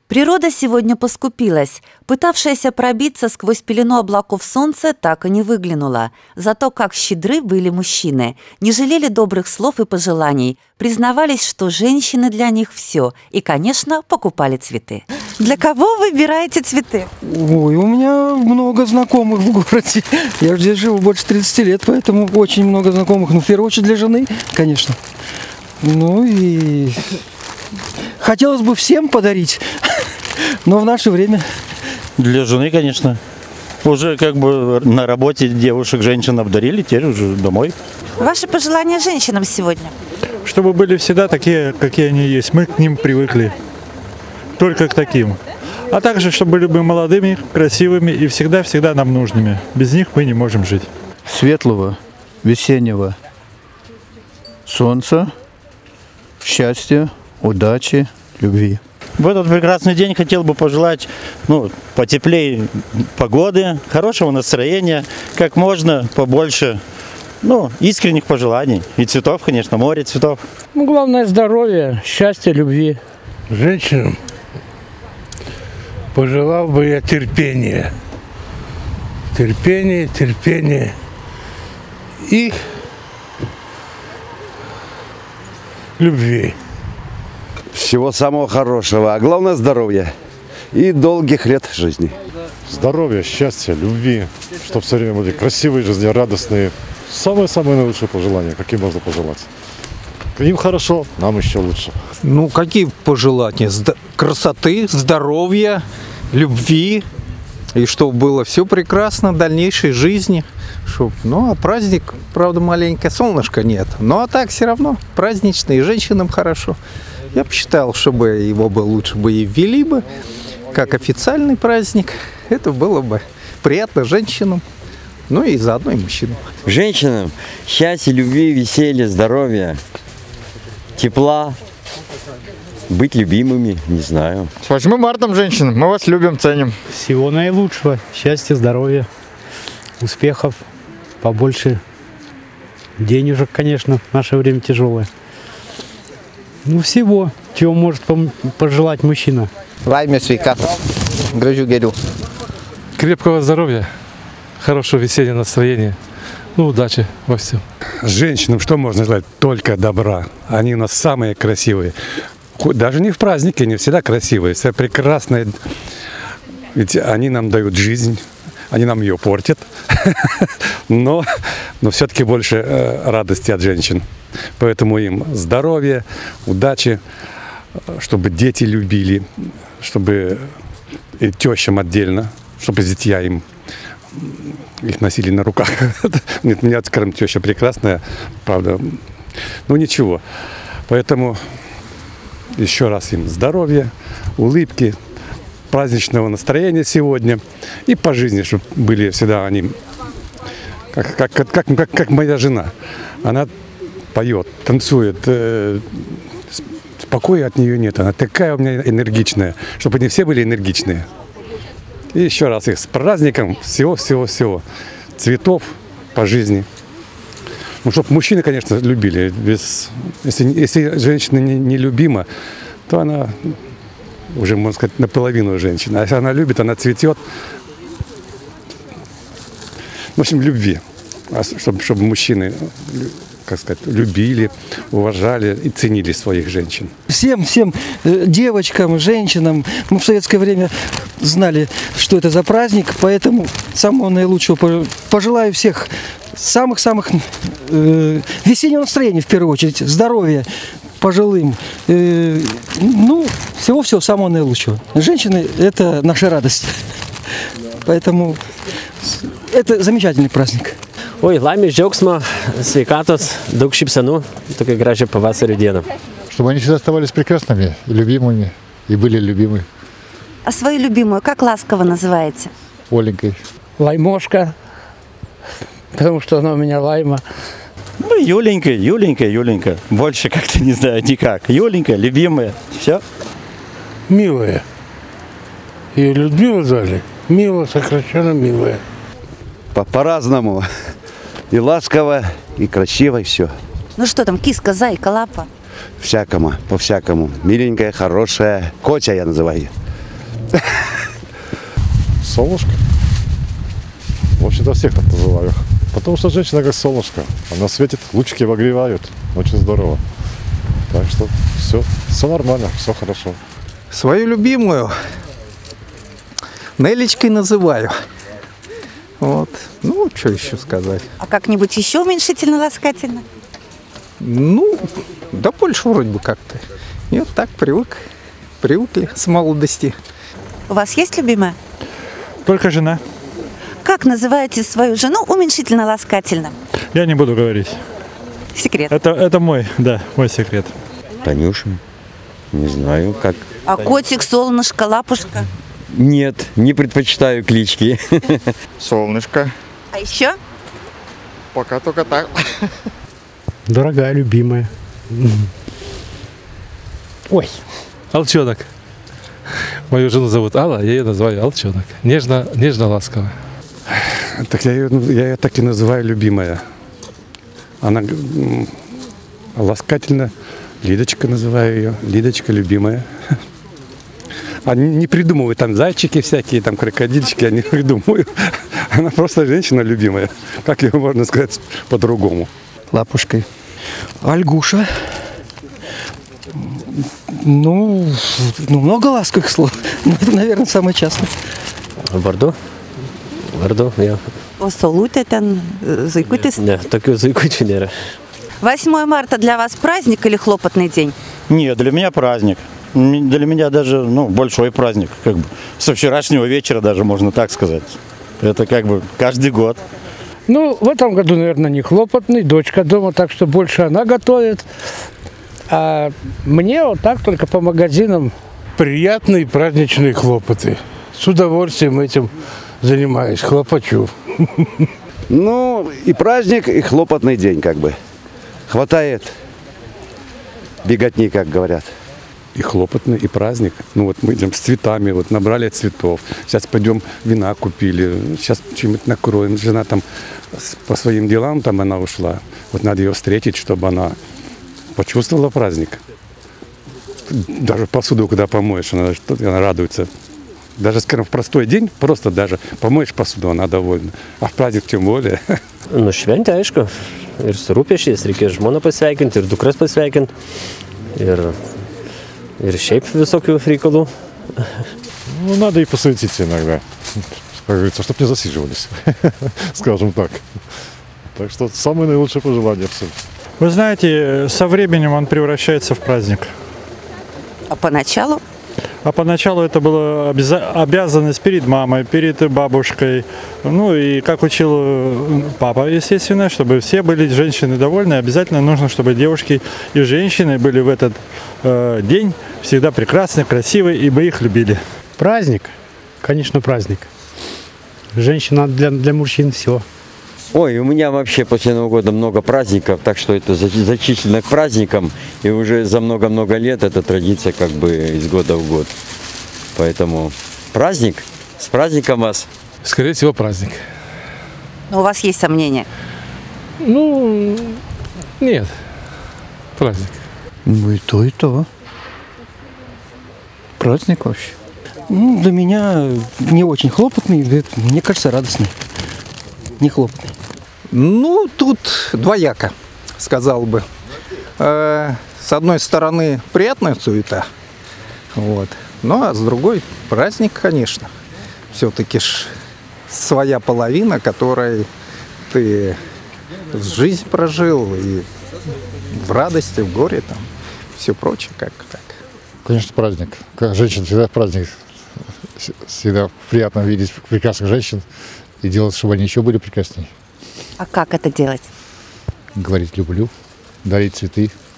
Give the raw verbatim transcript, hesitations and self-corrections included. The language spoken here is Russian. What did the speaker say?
Природа сегодня поскупилась. Пытавшаяся пробиться сквозь пелену облаков солнце так и не выглянула. Зато как щедры были мужчины. Не жалели добрых слов и пожеланий. Признавались, что женщины для них все. И, конечно, покупали цветы. Для кого выбираете цветы? Ой, у меня много знакомых в городе. Я здесь живу больше тридцати лет, поэтому очень много знакомых. Ну, в первую очередь для жены, конечно. Ну и хотелось бы всем подарить, но в наше время... Для жены, конечно. Уже как бы на работе девушек, женщин обдарили, теперь уже домой. Ваши пожелания женщинам сегодня? Чтобы были всегда такие, какие они есть. Мы к ним привыкли. Только к таким. А также, чтобы были бы молодыми, красивыми и всегда-всегда нам нужными. Без них мы не можем жить. Светлого, весеннего солнца, счастья, удачи, любви. В этот прекрасный день хотел бы пожелать, ну, потеплее погоды, хорошего настроения, как можно побольше, ну, искренних пожеланий. И цветов, конечно, море цветов. Ну, главное здоровье, счастья, любви. Женщинам пожелал бы я терпения. Терпение, терпение. И любви. Всего самого хорошего, а главное здоровья и долгих лет жизни. Здоровья, счастья, любви, чтобы все время были красивые, жизнерадостные. Самое-самое наилучшее пожелание, какие можно пожелать. Им хорошо, нам еще лучше. Ну, какие пожелания? Зд- красоты, здоровья, любви. И чтобы было все прекрасно в дальнейшей жизни. Чтоб, ну, а праздник, правда, маленькое, солнышко нет. Ну, а так все равно праздничный, и женщинам хорошо. Я бы считал, чтобы его бы лучше бы и ввели бы, как официальный праздник. Это было бы приятно женщинам, ну и заодно и мужчинам. Женщинам счастья, любви, веселья, здоровья, тепла, быть любимыми, не знаю. С восьмым марта, женщины, мы вас любим, ценим. Всего наилучшего, счастья, здоровья, успехов, побольше денежек, конечно, в наше время тяжелое. Ну, всего, чего может пожелать мужчина. Лайме, свеката, грыжу герю. Крепкого здоровья, хорошего весеннего настроения, ну, удачи во всем. Женщинам что можно желать? Только добра. Они у нас самые красивые. Даже не в празднике, они всегда красивые, все прекрасные. Ведь они нам дают жизнь, они нам ее портят. Но, но все-таки больше радости от женщин. Поэтому им здоровья, удачи, чтобы дети любили, чтобы и тещам отдельно, чтобы зятья им их носили на руках. Нет, у меня, скажем, теща прекрасная, правда. Ну ничего. Поэтому еще раз им здоровья, улыбки, праздничного настроения сегодня и по жизни, чтобы были всегда они, как, как, как, как, как моя жена. Она поет, танцует, э, спокоя от нее нет. Она такая у меня энергичная, чтобы они все были энергичные. И еще раз их с праздником, всего-всего-всего. Цветов по жизни. Ну, чтобы мужчины, конечно, любили. Без, если, если женщина не, не любима, то она уже, можно сказать, наполовину женщина. А если она любит, она цветет. В общем, любви. А чтобы, чтобы мужчины, как сказать, любили, уважали и ценили своих женщин. Всем, всем девочкам, женщинам, мы в советское время знали, что это за праздник, поэтому самого наилучшего пожелаю всех самых-самых э, весеннего настроения, в первую очередь, здоровья пожилым, э, ну, всего-всего самого наилучшего. Женщины – это наша радость, поэтому это замечательный праздник. Oi, laimės džiaugsmo, sveikatos, daug šypsenų, tokia gražia pavasario diena. Чтобы они всегда оставались прекрасными, любимыми и были любимы. А свою любимую как ласково называете? Оленькой. Лаймошка, потому что она у меня лайма. Ну, Юленька, Юленька, Юленька. Больше как-то не знаю никак. Юленька, любимая, все. Милая. Ее Людмила звали. Мила, сокращенно милая. По-разному. И ласково, и красиво, и все. Ну что там, киска, зайка, лапа? Всякому, по-всякому. Миленькая, хорошая. Котя я называю. Солнышко. В общем-то, всех так называю. Потому что женщина как солнышко. Она светит, лучики обогревают. Очень здорово. Так что все, все нормально, все хорошо. Свою любимую Нелечкой называю. Вот. Ну, что еще сказать? А как-нибудь еще уменьшительно-ласкательно? Ну, да больше вроде бы как-то. Нет, так привык. Привыкли с молодости. У вас есть любимая? Только жена. Как называете свою жену уменьшительно-ласкательно? Я не буду говорить. Секрет. Это, это мой, да, мой секрет. Танюша. Не знаю, как. А котик, солнышко, лапушка? Нет, не предпочитаю клички. Солнышко. А еще? Пока только так. Дорогая, любимая. Ой, Алчонок. Мою жену зовут Алла, я ее называю Алчонок. Нежно, нежно-ласково. Так я ее, я ее так и называю любимая. Она м, ласкательно. Лидочка называю ее. Лидочка любимая. А не, не придумываю там зайчики всякие, там крокодильчики, я не придумываю. Она просто женщина любимая. Как ее можно сказать по-другому? Лапушкой. Альгуша. Ну, ну, много ласковых слов. Но это, наверное, самое частое. Vardu. Vardu, jā. O saulutė ten, zuikutis? Ne, tokių zuikučių nėra. восьмое марта для вас праздник или хлопотный день? Нет, для меня праздник. М, Для меня даже, ну, большой праздник. Как бы со вчерашнего вечера даже, можно так сказать. Это как бы каждый год. Ну, в этом году, наверное, не хлопотный. Дочка дома, так что больше она готовит. А мне вот так только по магазинам. Приятные праздничные хлопоты. С удовольствием этим занимаюсь, хлопочу. Ну, и праздник, и хлопотный день, как бы. Хватает беготни, как говорят. И хлопотный, и праздник. Ну вот мы идем с цветами, вот набрали цветов. Сейчас пойдем вина купили. Сейчас чем-нибудь накроем. Жена там с- по своим делам, там она ушла. Вот надо ее встретить, чтобы она почувствовала праздник. Даже посуду, когда помоешь, она, что- она радуется. Даже, скажем, в простой день, просто даже помоешь посуду, она довольна. А в праздник тем более. Nu, šventė, aišku. Ir su rūpesčiais reikėjo žmoną pasveikinti, ir dukras pasveikinti. Ir, ir šiaip visokių reikalų. Ну, надо и посвятить иногда. Как говорится, чтобы не засиживались. Скажем так. Так что самые наилучшие пожелания всем. Вы знаете, со временем он превращается в праздник. А поначалу? А поначалу это была обяза- обязанность перед мамой, перед бабушкой. Ну и как учил э, папа, естественно, чтобы все были женщины довольны. Обязательно нужно, чтобы девушки и женщины были в этот э, день всегда прекрасны, красивы, и мы их любили. Праздник, конечно, праздник. Женщина для, для мужчин все. Ой, у меня вообще после Нового года много праздников, так что это за- зачислено к праздникам. И уже за много-много лет эта традиция как бы из года в год. Поэтому праздник. С праздником вас. Скорее всего, праздник. Но у вас есть сомнения? Ну, нет. Праздник. Ну и то, и то. Праздник вообще. Ну, для меня не очень хлопотный, да, мне кажется, радостный. Не хлопотный. Ну, тут двояко, сказал бы. Э, С одной стороны, приятная суета. Вот. Ну, а с другой, праздник, конечно. Все-таки ж своя половина, которой ты жизнь прожил, и в радости, в горе, там, все прочее, как так. Конечно, праздник. Как женщина всегда праздник. С- Всегда приятно видеть прекрасных женщин и делать, чтобы они еще были прекраснее. А как это делать? Говорить люблю, дарить цветы,